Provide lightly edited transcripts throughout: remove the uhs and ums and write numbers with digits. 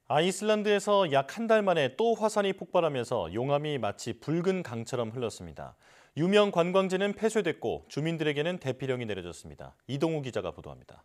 아이슬란드에서 약 한 달 만에 또 화산이 폭발하면서 용암이 마치 붉은 강처럼 흘렀습니다. 유명 관광지는 폐쇄됐고 주민들에게는 대피령이 내려졌습니다. 이동우 기자가 보도합니다.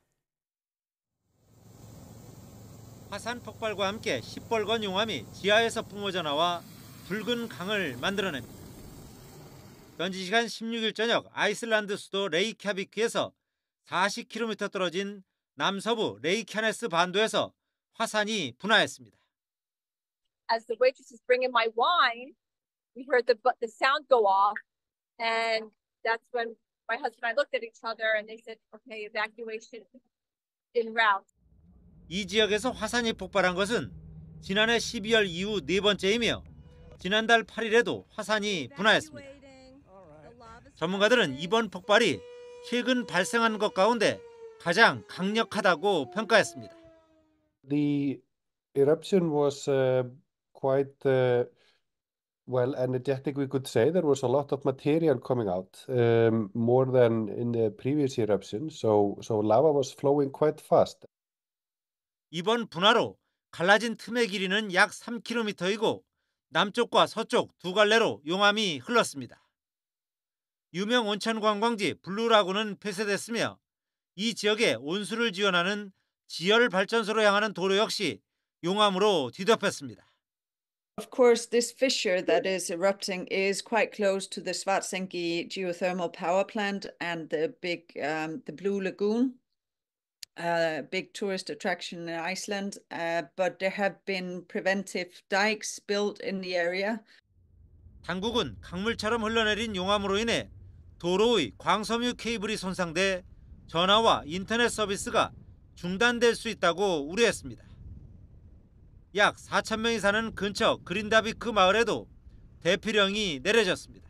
화산 폭발과 함께 시뻘건 용암이 지하에서 뿜어져 나와 붉은 강을 만들어냅니다. 현지 시간 16일 저녁 아이슬란드 수도 레이캬비크에서 40km 떨어진 남서부 레이캬네스 반도에서 화산이 분화했습니다. As the waitress is bringing my wine, we heard the sound go off, and that's when my husband and I looked at each other and they said, "Okay, evacuation en route." 이 지역에서 화산이 폭발한 것은 지난해 12월 이후 네 번째이며 지난달 8일에도 화산이 분화했습니다. 전문가들은 이번 폭발이 최근 발생한 것 가운데 가장 강력하다고 평가했습니다. The eruption was quite well energetic, we could say. There was a lot of material coming out, more than in the previous eruption. So lava was flowing quite fast. 이번 분화로 갈라진 틈의 길이는 약 3km이고 남쪽과 서쪽 두 갈래로 용암이 흘렀습니다. 유명 온천 관광지 블루라군은 폐쇄됐으며 이 지역에 온수를 지원하는 지열 발전소로 향하는 도로 역시 용암으로 뒤덮였습니다. Of course, this fissure that is erupting is quite close to the Svartsengi geothermal power plant and the Blue Lagoon, big tourist attraction in Iceland. But there have been preventive dikes built in the area. 당국은 강물처럼 흘러내린 용암으로 인해 도로의 광섬유 케이블이 손상돼 전화와 인터넷 서비스가 중단될 수 있다고 우려했습니다. 약 4,000명이 사는 근처 그린다비크 마을에도 대피령이 내려졌습니다.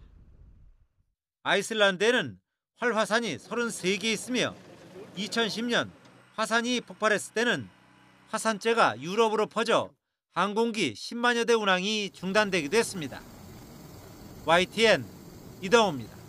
아이슬란드에는 활화산이 33개 있으며 2010년 화산이 폭발했을 때는 화산재가 유럽으로 퍼져 항공기 10만여 대 운항이 중단되기도 했습니다. YTN 이동호입니다.